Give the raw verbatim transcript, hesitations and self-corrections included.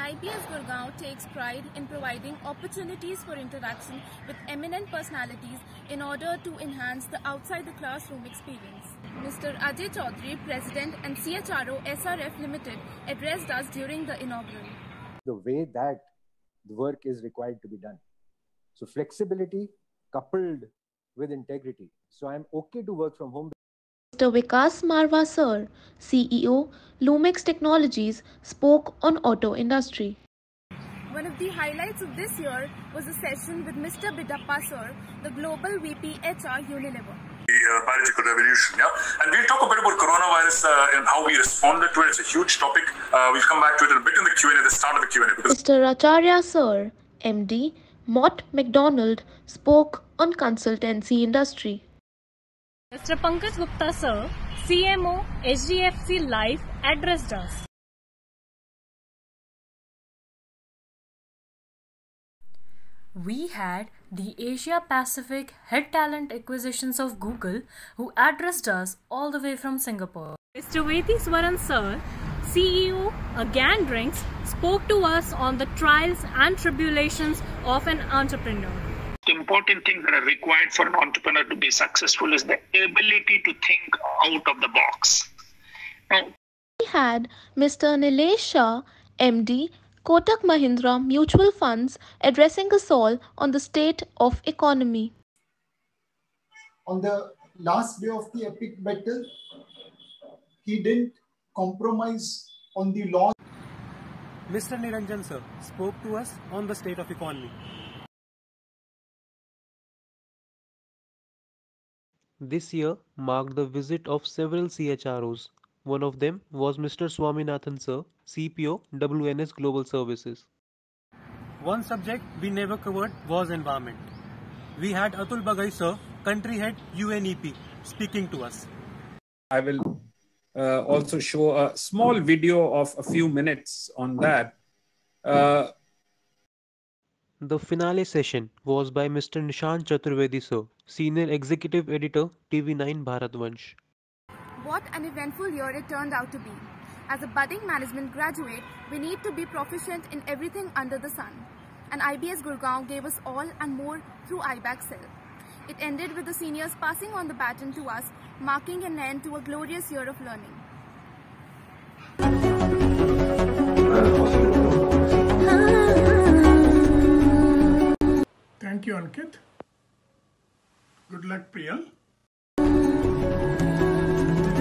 I B S Gurgaon takes pride in providing opportunities for interaction with eminent personalities in order to enhance the outside the classroom experience. Mister Ajay Chaudhary, President and C H R O S R F Limited, addressed us during the inaugural. The way that the work is required to be done. So flexibility coupled with integrity. So I'm okay to work from home. Mister Vikas Marwa Sir, C E O, Lumex Technologies, spoke on auto industry. One of the highlights of this year was a session with Mister Bidappa Sir, the Global V P H R Unilever. The uh, biological revolution, yeah? And we'll talk a bit about coronavirus uh, and how we responded to it. It's a huge topic. Uh, we'll come back to it a bit in the Q and A, the start of the Q and A. Because Mister Acharya Sir, M D, Mott MacDonald, spoke on consultancy industry. Mister Pankaj Gupta Sir, C M O, H D F C Life, addressed us. We had the Asia Pacific Head Talent Acquisitions of Google, who addressed us all the way from Singapore. Mister Vetiswaran Sir, C E O, Again Drinks, spoke to us on the trials and tribulations of an entrepreneur. The important things that are required for an entrepreneur to be successful is the ability to think out of the box. Now, We had Mister Nilesh Shah, M D, Kotak Mahindra Mutual Funds, addressing us all on the state of economy. On the last day of the epic battle, he didn't compromise on the law. Mister Niranjan Sir spoke to us on the state of economy. This year marked the visit of several C H R Os. One of them was Mister Swaminathan Sir, C P O, W N S Global Services. One subject we never covered was environment. We had Atul Bagai Sir, Country Head U N E P, speaking to us. I will uh, also show a small video of a few minutes on that. Uh, The finale session was by Mister Nishant Chaturvedi Sir, Senior Executive Editor, T V nine Bharatvansh. What an eventful year it turned out to be. As a budding management graduate, we need to be proficient in everything under the sun. And I B S Gurgaon gave us all and more through I B A C Cell. It ended with the seniors passing on the baton to us, marking an end to a glorious year of learning. Thank you, Ankit. Good luck, Priyal.